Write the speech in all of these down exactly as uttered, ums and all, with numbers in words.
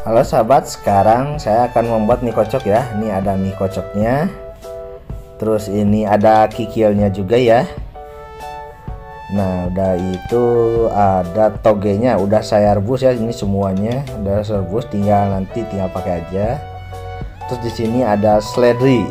Halo sahabat, sekarang saya akan membuat mie kocok ya. Ini ada mie kocoknya. Terus ini ada kikilnya juga ya. Nah, udah itu ada togenya, udah saya rebus ya. Ini semuanya udah saya rebus, tinggal nanti tinggal pakai aja. Terus di sini ada seledri.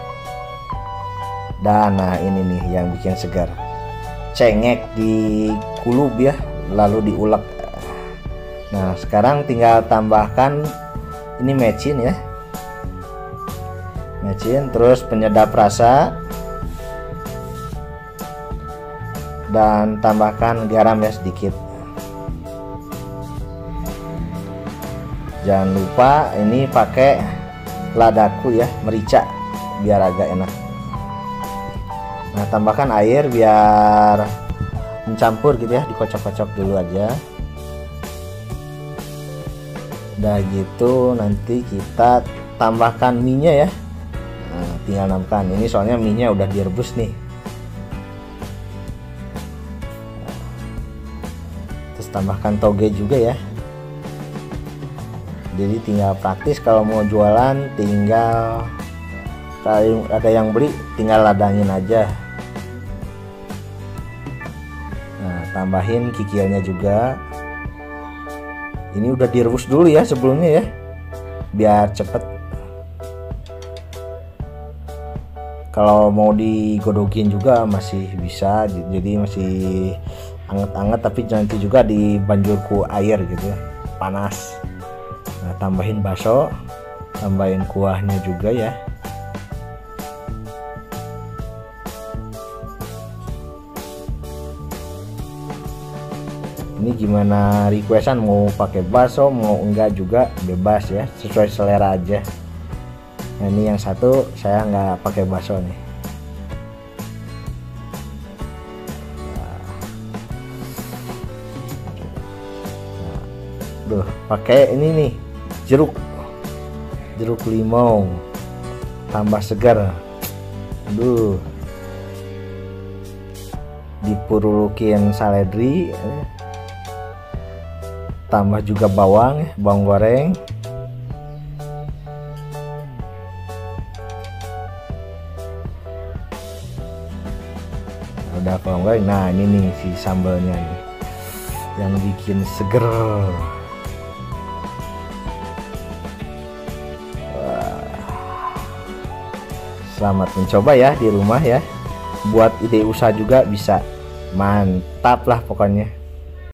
Dan nah ini nih yang bikin segar. Cengek dikulub ya, lalu diulek. Nah, sekarang tinggal tambahkan ini mecin ya. Mecin, terus penyedap rasa. Dan tambahkan garam ya sedikit. Jangan lupa ini pakai ladaku ya, merica biar agak enak. Nah, tambahkan air biar mencampur gitu ya, dikocok-kocok dulu aja. Udah gitu nanti kita tambahkan minyak ya. Nah, tinggal nambahkan ini soalnya minyak udah direbus nih. Terus tambahkan toge juga ya. Jadi tinggal praktis kalau mau jualan, tinggal kalau ada yang beli tinggal ladangin aja. Nah, tambahin kikilnya juga. Ini udah direbus dulu ya sebelumnya ya, biar cepet. Kalau mau digodogin juga masih bisa, jadi masih anget-anget, tapi nanti juga dibanjur ku air gitu ya, panas. Nah, tambahin bakso, tambahin kuahnya juga ya. Ini gimana requestan, mau pakai bakso mau enggak juga bebas ya, sesuai selera aja. Nah, ini yang satu saya nggak pakai bakso nih. Duh, pakai ini nih jeruk jeruk limau tambah segar. Aduh, dipururukin seledri, tambah juga bawang bawang goreng. Udah bawang goreng. Nah, ini nih si sambalnya nih yang bikin seger. Wah. Selamat mencoba ya di rumah ya, buat ide usaha juga bisa. Mantap lah pokoknya.